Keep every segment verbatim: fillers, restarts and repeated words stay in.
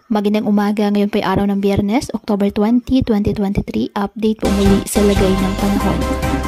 Magandang umaga, ngayon po ay araw ng Biyernes, October twentieth, twenty twenty-three. Update po muli sa lagay ng panahon.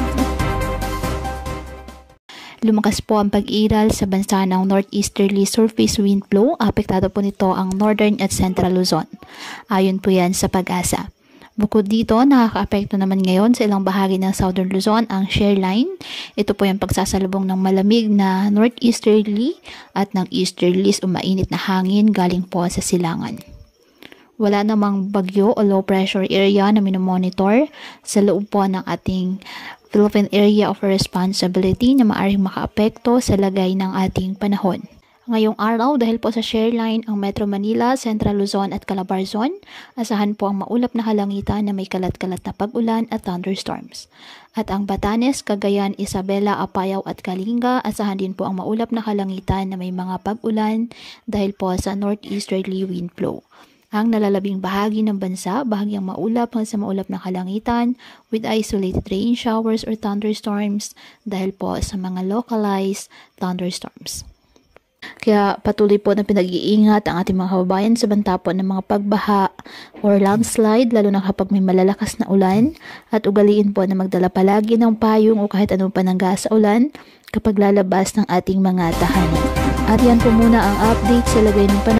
Lumakas po ang pag-iral sa bansa ng northeasterly surface wind flow. Apektado po nito ang northern at central Luzon. Ayon po yan sa Pag-asa. Bukod dito, nakaka-apekto naman ngayon sa ilang bahagi ng Southern Luzon ang shear line. Ito po yung pagsasalubong ng malamig na northeasterly at ng easterlies o mainit na hangin galing po sa silangan. Wala namang bagyo o low pressure area na minomonitor sa loob po ng ating Philippine Area of Responsibility na maaaring makaapekto sa lagay ng ating panahon. Ngayong araw, dahil po sa shear line ang Metro Manila, Central Luzon at Calabarzon, asahan po ang maulap na kalangitan na may kalat-kalat na pag-ulan at thunderstorms. At ang Batanes, Cagayan, Isabela, Apayao at Kalinga, asahan din po ang maulap na kalangitan na may mga pag-ulan dahil po sa northeasterly wind flow. Ang nalalabing bahagi ng bansa, bahagyang maulap hanggang sa maulap na kalangitan with isolated rain showers or thunderstorms dahil po sa mga localized thunderstorms. Kaya patuloy po na pinag-iingat ang ating mga kababayan sa banta po ng mga pagbaha or landslide, lalo na kapag may malalakas na ulan, at ugaliin po na magdala palagi ng payong o kahit anong panangga sa ulan kapag lalabas ng ating mga tahanan. At yan po muna ang update sa lagay ng panahon.